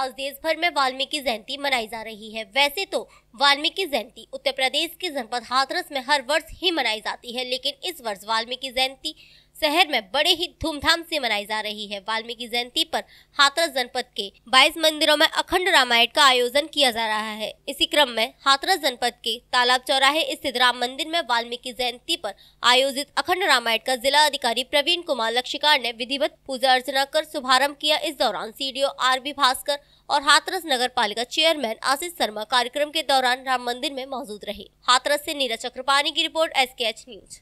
आज देश भर में वाल्मीकि जयंती मनाई जा रही है। वैसे तो वाल्मीकि जयंती उत्तर प्रदेश के जनपद हाथरस में हर वर्ष ही मनाई जाती है, लेकिन इस वर्ष वाल्मीकि जयंती शहर में बड़े ही धूमधाम से मनाई जा रही है। वाल्मीकि जयंती पर हाथरस जनपद के 22 मंदिरों में अखंड रामायण का आयोजन किया जा रहा है। इसी क्रम में हाथरस जनपद के तालाब चौराहे स्थित राम मंदिर में वाल्मीकि जयंती पर आयोजित अखंड रामायण का जिला अधिकारी प्रवीण कुमार लक्षिकार ने विधिवत पूजा अर्चना कर शुभारंभ किया। इस दौरान सीडीओ आरबी भास्कर और हाथरस नगर पालिका चेयरमैन आशीष शर्मा कार्यक्रम के दौरान राम मंदिर में मौजूद रहे। हाथरस से नीरज चक्रपाणी की रिपोर्ट, SKH न्यूज।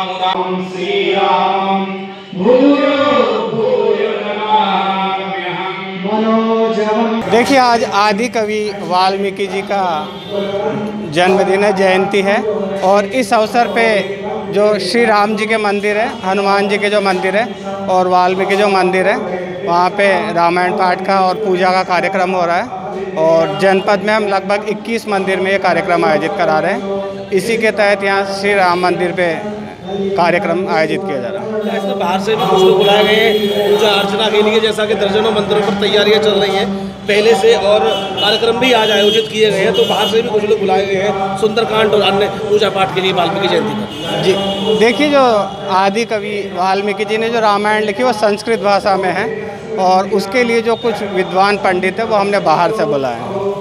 देखिए, आज आदि कवि वाल्मीकि जी का जन्मदिन है, जयंती है, और इस अवसर पे जो श्री राम जी के मंदिर है, हनुमान जी के जो मंदिर है और वाल्मीकि जो मंदिर है, वहाँ पे रामायण पाठ का और पूजा का कार्यक्रम हो रहा है। और जनपद में हम लगभग 21 मंदिर में ये कार्यक्रम आयोजित करा रहे हैं। इसी के तहत यहाँ श्री राम मंदिर पे कार्यक्रम आयोजित किया जा रहा है। इसमें बाहर से भी कुछ लोग बुलाए गए हैं पूजा अर्चना के लिए, जैसा कि दर्जनों मंदिरों पर तैयारियां चल रही हैं पहले से, और कार्यक्रम भी आज आयोजित किए गए हैं। तो बाहर से भी कुछ लोग बुलाए गए हैं सुंदरकांड और अन्य पूजा पाठ के लिए वाल्मीकि जयंती पर। जी देखिए, जो आदि कवि वाल्मीकि जी ने जो रामायण लिखी वो संस्कृत भाषा में है, और उसके लिए जो कुछ विद्वान पंडित है वो हमने बाहर से बुलाए हैं।